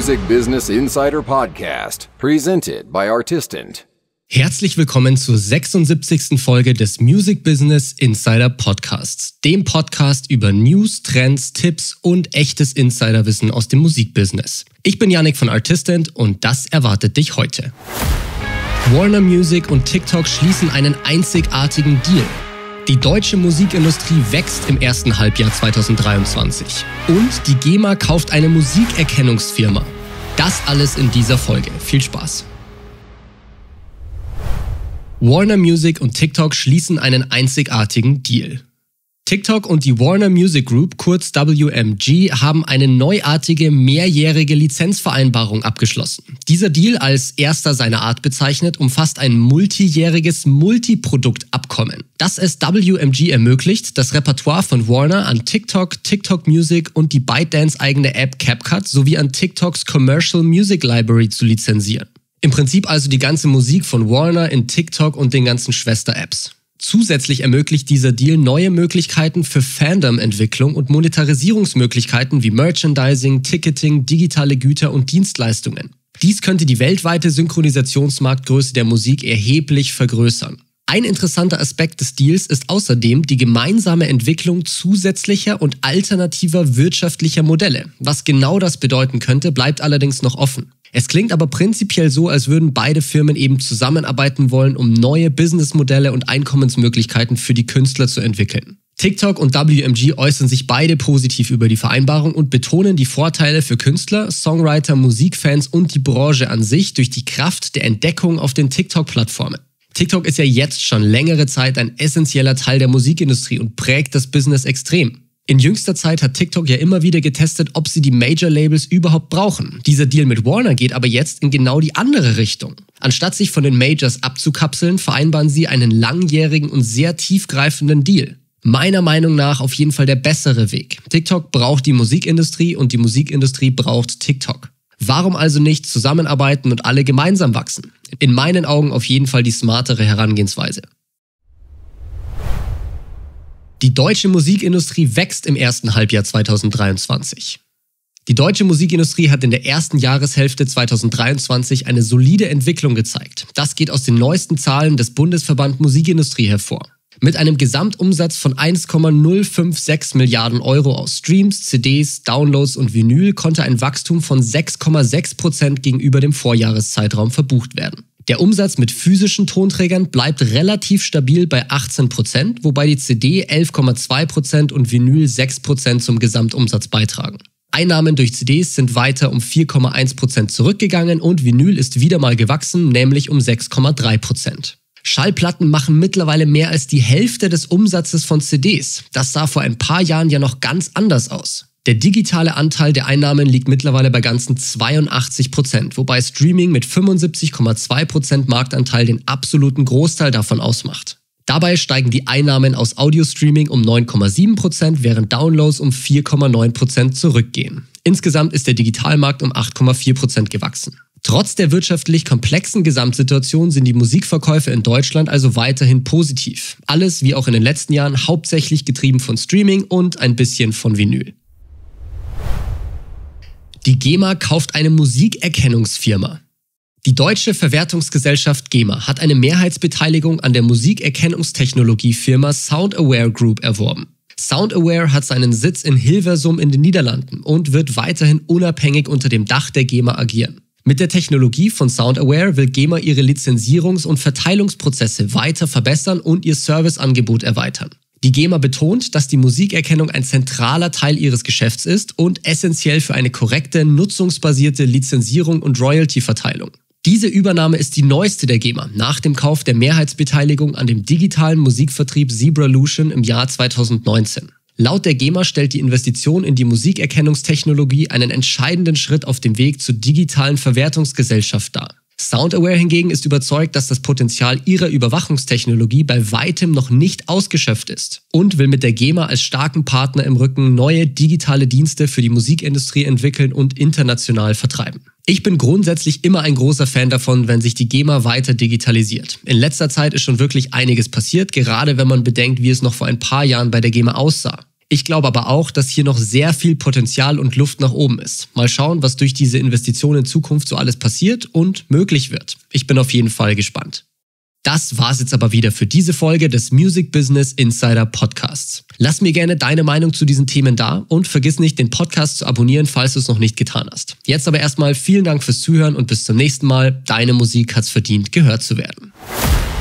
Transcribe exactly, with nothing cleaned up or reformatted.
Music Business Insider Podcast, presented by Artistant. Herzlich willkommen zur sechsundsiebzigsten Folge des Music Business Insider Podcasts, dem Podcast über News, Trends, Tipps und echtes Insiderwissen aus dem Musikbusiness. Ich bin Yannick von Artistant und das erwartet dich heute. Warner Music und TikTok schließen einen einzigartigen Deal. Die deutsche Musikindustrie wächst im ersten Halbjahr zweitausenddreiundzwanzig. Und die GEMA kauft eine Musikerkennungsfirma. Das alles in dieser Folge. Viel Spaß! Warner Music und TikTok schließen einen einzigartigen Deal. TikTok und die Warner Music Group, kurz W M G, haben eine neuartige mehrjährige Lizenzvereinbarung abgeschlossen. Dieser Deal, als erster seiner Art bezeichnet, umfasst ein multijähriges Multiproduktabkommen, das es W M G ermöglicht, das Repertoire von Warner an TikTok, TikTok Music und die ByteDance-eigene App CapCut sowie an TikToks Commercial Music Library zu lizenzieren. Im Prinzip also die ganze Musik von Warner in TikTok und den ganzen Schwester-Apps. Zusätzlich ermöglicht dieser Deal neue Möglichkeiten für Fandom-Entwicklung und Monetarisierungsmöglichkeiten wie Merchandising, Ticketing, digitale Güter und Dienstleistungen. Dies könnte die weltweite Synchronisationsmarktgröße der Musik erheblich vergrößern. Ein interessanter Aspekt des Deals ist außerdem die gemeinsame Entwicklung zusätzlicher und alternativer wirtschaftlicher Modelle. Was genau das bedeuten könnte, bleibt allerdings noch offen. Es klingt aber prinzipiell so, als würden beide Firmen eben zusammenarbeiten wollen, um neue Businessmodelle und Einkommensmöglichkeiten für die Künstler zu entwickeln. TikTok und W M G äußern sich beide positiv über die Vereinbarung und betonen die Vorteile für Künstler, Songwriter, Musikfans und die Branche an sich durch die Kraft der Entdeckung auf den TikTok-Plattformen. TikTok ist ja jetzt schon längere Zeit ein essentieller Teil der Musikindustrie und prägt das Business extrem. In jüngster Zeit hat TikTok ja immer wieder getestet, ob sie die Major-Labels überhaupt brauchen. Dieser Deal mit Warner geht aber jetzt in genau die andere Richtung. Anstatt sich von den Majors abzukapseln, vereinbaren sie einen langjährigen und sehr tiefgreifenden Deal. Meiner Meinung nach auf jeden Fall der bessere Weg. TikTok braucht die Musikindustrie und die Musikindustrie braucht TikTok. Warum also nicht zusammenarbeiten und alle gemeinsam wachsen? In meinen Augen auf jeden Fall die smartere Herangehensweise. Die deutsche Musikindustrie wächst im ersten Halbjahr zweitausenddreiundzwanzig. Die deutsche Musikindustrie hat in der ersten Jahreshälfte zweitausenddreiundzwanzig eine solide Entwicklung gezeigt. Das geht aus den neuesten Zahlen des Bundesverband Musikindustrie hervor. Mit einem Gesamtumsatz von eins Komma null fünf sechs Milliarden Euro aus Streams, C Ds, Downloads und Vinyl konnte ein Wachstum von sechs Komma sechs Prozent gegenüber dem Vorjahreszeitraum verbucht werden. Der Umsatz mit physischen Tonträgern bleibt relativ stabil bei achtzehn Prozent, wobei die C D elf Komma zwei Prozent und Vinyl sechs Prozent zum Gesamtumsatz beitragen. Einnahmen durch C Ds sind weiter um vier Komma eins Prozent zurückgegangen und Vinyl ist wieder mal gewachsen, nämlich um sechs Komma drei Prozent. Schallplatten machen mittlerweile mehr als die Hälfte des Umsatzes von C Ds. Das sah vor ein paar Jahren ja noch ganz anders aus. Der digitale Anteil der Einnahmen liegt mittlerweile bei ganzen zweiundachtzig Prozent, wobei Streaming mit fünfundsiebzig Komma zwei Prozent Marktanteil den absoluten Großteil davon ausmacht. Dabei steigen die Einnahmen aus Audio-Streaming um neun Komma sieben Prozent, während Downloads um vier Komma neun Prozent zurückgehen. Insgesamt ist der Digitalmarkt um acht Komma vier Prozent gewachsen. Trotz der wirtschaftlich komplexen Gesamtsituation sind die Musikverkäufe in Deutschland also weiterhin positiv. Alles, wie auch in den letzten Jahren, hauptsächlich getrieben von Streaming und ein bisschen von Vinyl. Die GEMA kauft eine Musikerkennungsfirma. Die deutsche Verwertungsgesellschaft GEMA hat eine Mehrheitsbeteiligung an der Musikerkennungstechnologiefirma SoundAware Group erworben. SoundAware hat seinen Sitz in Hilversum in den Niederlanden und wird weiterhin unabhängig unter dem Dach der GEMA agieren. Mit der Technologie von SoundAware will GEMA ihre Lizenzierungs- und Verteilungsprozesse weiter verbessern und ihr Serviceangebot erweitern. Die GEMA betont, dass die Musikerkennung ein zentraler Teil ihres Geschäfts ist und essentiell für eine korrekte, nutzungsbasierte Lizenzierung und Royalty-Verteilung. Diese Übernahme ist die neueste der GEMA nach dem Kauf der Mehrheitsbeteiligung an dem digitalen Musikvertrieb Zebralution im Jahr zweitausendneunzehn. Laut der GEMA stellt die Investition in die Musikerkennungstechnologie einen entscheidenden Schritt auf dem Weg zur digitalen Verwertungsgesellschaft dar. SoundAware hingegen ist überzeugt, dass das Potenzial ihrer Überwachungstechnologie bei weitem noch nicht ausgeschöpft ist und will mit der GEMA als starken Partner im Rücken neue digitale Dienste für die Musikindustrie entwickeln und international vertreiben. Ich bin grundsätzlich immer ein großer Fan davon, wenn sich die GEMA weiter digitalisiert. In letzter Zeit ist schon wirklich einiges passiert, gerade wenn man bedenkt, wie es noch vor ein paar Jahren bei der GEMA aussah. Ich glaube aber auch, dass hier noch sehr viel Potenzial und Luft nach oben ist. Mal schauen, was durch diese Investitionen in Zukunft so alles passiert und möglich wird. Ich bin auf jeden Fall gespannt. Das war's jetzt aber wieder für diese Folge des Music Business Insider Podcasts. Lass mir gerne deine Meinung zu diesen Themen da und vergiss nicht, den Podcast zu abonnieren, falls du es noch nicht getan hast. Jetzt aber erstmal vielen Dank fürs Zuhören und bis zum nächsten Mal. Deine Musik hat's verdient, gehört zu werden.